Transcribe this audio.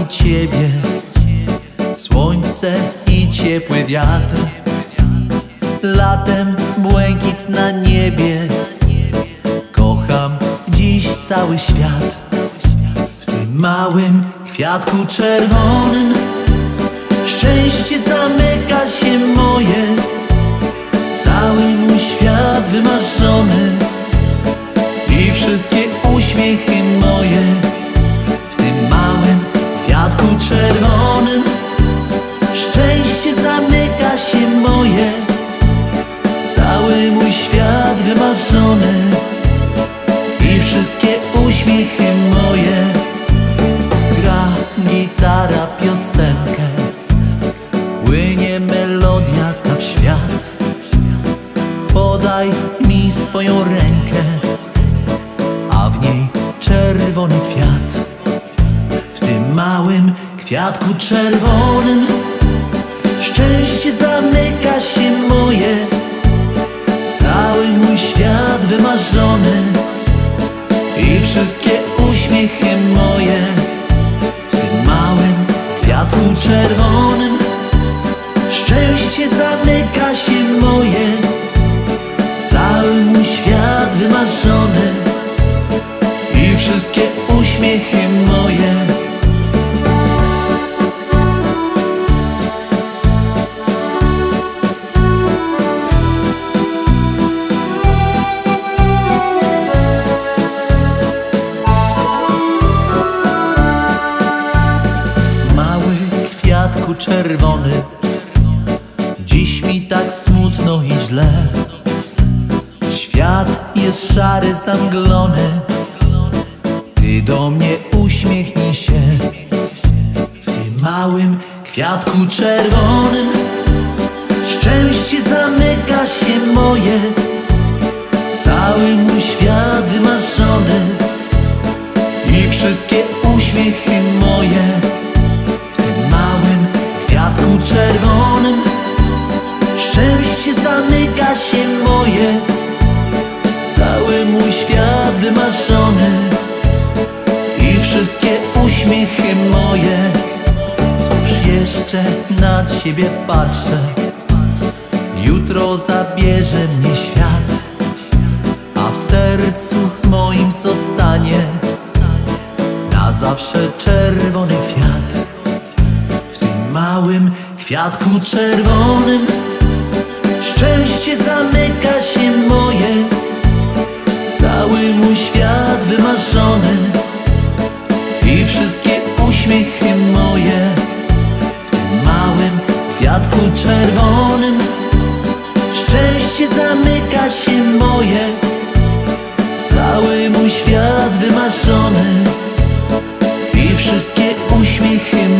Ciebie, słońce i ciepły wiatr, latem błękit na niebie. Kocham dziś cały świat. W tym małym kwiatku czerwonym szczęście zamyka się moje. Cały mój świat wymarzony i wszystkie uśmiechy moje. W tym małym kwiatku czerwonym szczęście zamyka się moje. Cały mój świat wymarzony i wszystkie uśmiechy moje. Gra gitara piosenkę, płynie melodia ta w świat. Podaj mi swoją rękę, a w niej czerwony kwiat. W tym małym kwiatku czerwonym szczęście zamyka się moje. Cały mój świat wymarzony i wszystkie uśmiechy moje. W tym małym kwiatku czerwonym szczęście zamyka się moje. Cały mój świat wymarzony i wszystkie uśmiechy moje. Mały kwiatku czerwony, dziś mi tak smutno i źle. Świat jest szary, zamglony, Ty do mnie uśmiechnij się. W tym małym kwiatku czerwonym szczęście zamyka się moje. Cały mój świat wymarzony i wszystkie uśmiechy moje. W tym małym kwiatku czerwonym szczęście zamyka się moje. Cały mój świat wymarzony i wszystkie uśmiechy moje. Cóż jeszcze na Ciebie patrzę, jutro zabierze mnie świat, a w sercu moim zostanie na zawsze czerwony kwiat. W tym małym kwiatku czerwonym szczęście zamyka się moje. Cały mój świat wymarzony i wszystkie uśmiechy moje. W tym małym kwiatku czerwonym szczęście zamyka się moje. Cały mój świat wymarzony i wszystkie uśmiechy